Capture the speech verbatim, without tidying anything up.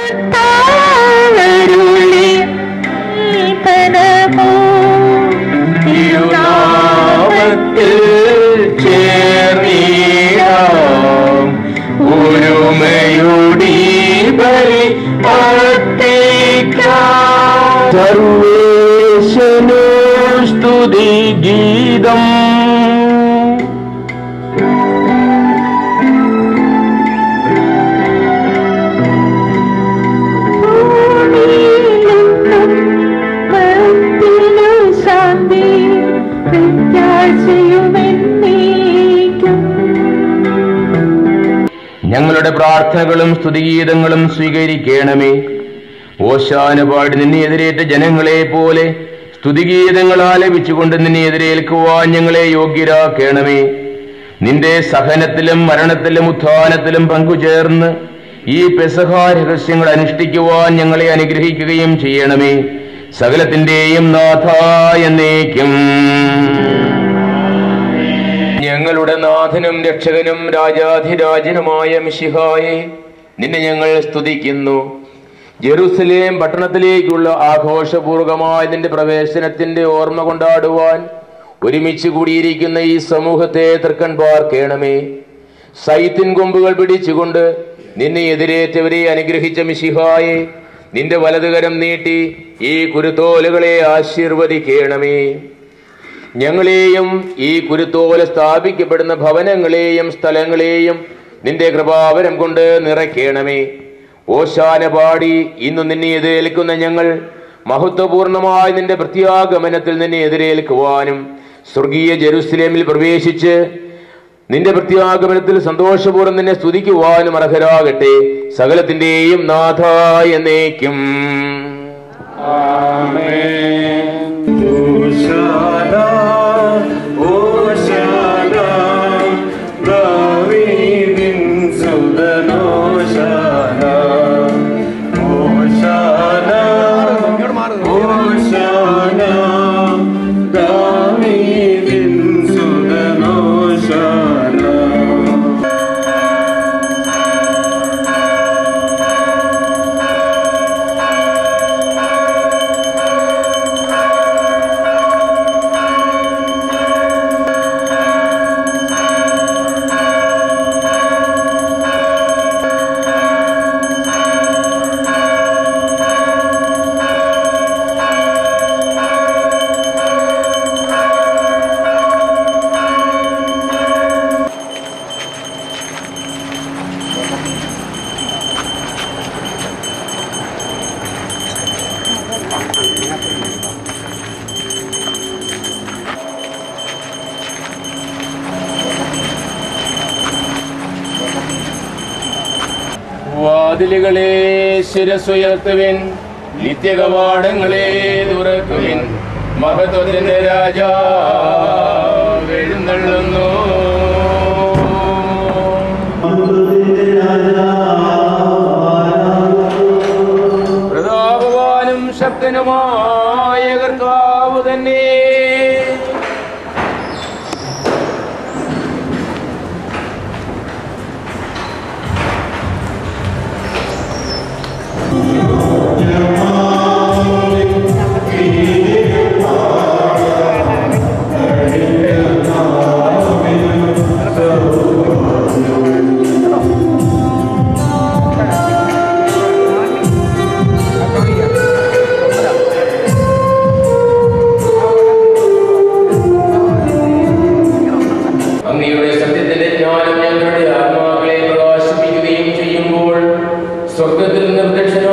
സർവേശനോ സ്തുതി ഗീതം. ഞങ്ങളുടെ പ്രാർത്ഥനകളും സ്തുതിഗീതങ്ങളും സ്വീകരിക്കണമേ. ഓശാന പാടി നിന്നെ എതിരേറ്റ ജനങ്ങളെ പോലെ സ്തുതിഗീതങ്ങൾ ആലപിച്ചുകൊണ്ട് നിന്നെ എതിരേൽക്കുവാൻ ഞങ്ങളെ യോഗ്യരാക്കണമേ. നിന്റെ സഹനത്തിലും മരണത്തിലും ഉത്ഥാനത്തിലും പങ്കുചേർന്ന് ഈ പെസഹ രഹസ്യങ്ങൾ അനുഷ്ഠിക്കുവാൻ ഞങ്ങളെ അനുഗ്രഹിക്കുകയും ചെയ്യണമേ. സകലത്തിന്റെയും നാഥ എന്നേക്കും. ഞങ്ങളുടെ നാഥനും രക്ഷകനും രാജാധിരാജനുമായ മിശിഹായെ, നിന്നെ ഞങ്ങൾ സ്തുതിക്കുന്നു. ജെറുസലേം പട്ടണത്തിലേക്കുള്ള ആഘോഷപൂർവകമായ നിന്റെ പ്രവേശനത്തിന്റെ ഓർമ്മ കൊണ്ടാടുവാൻ ഒരുമിച്ച് കൂടിയിരിക്കുന്ന ഈ സമൂഹത്തെ തൃക്കൺ പാർക്കണമേ. സൈത്തിൻ കൊമ്പുകൾ പിടിച്ചുകൊണ്ട് നിന്നെ എതിരേറ്റവരെ അനുഗ്രഹിച്ച മിശിഹായെ, നിന്റെ വലതുകരം നീട്ടി ഈ കുരുത്തോലുകളെ ആശീർവദിക്കണമേ. ഞങ്ങളെയും ഈ കുരുത്തോല സ്ഥാപിക്കപ്പെടുന്ന ഭവനങ്ങളെയും സ്ഥലങ്ങളെയും നിന്റെ കൃപാവരം കൊണ്ട് നിറയ്ക്കണമേ. ഓശാന പാടി ഇന്നു നിന്നെ എതിരേൽക്കുന്ന ഞങ്ങൾ മഹത്വപൂർണമായ നിന്റെ പ്രത്യാഗമനത്തിൽ നിന്നെ എതിരേൽക്കുവാനും സ്വർഗീയ ജെറുസലേമിൽ പ്രവേശിച്ച് നിന്റെ പ്രത്യാഗമനത്തിൽ സന്തോഷപൂർവ്വം നിന്നെ സ്തുതിക്കുവാനും അർഹരാകട്ടെ. സകലത്തിന്റെയും നാഥ എന്നേക്കും. ആമേൻ. വാതിലുകളെ ശിരസുയർത്തുവിൻ, നിത്യകവാടങ്ങളെ തുറക്കുവിൻ. മഹത്വത്തിന്റെ രാജാവ് എഴുന്നള്ളുന്നു. പ്രതാപവാനും ശക്തനുമായ കർത്താവ് തന്നെ. സ്വർഗത്തിൽ നിന്ന് പ്രത്യക്ഷ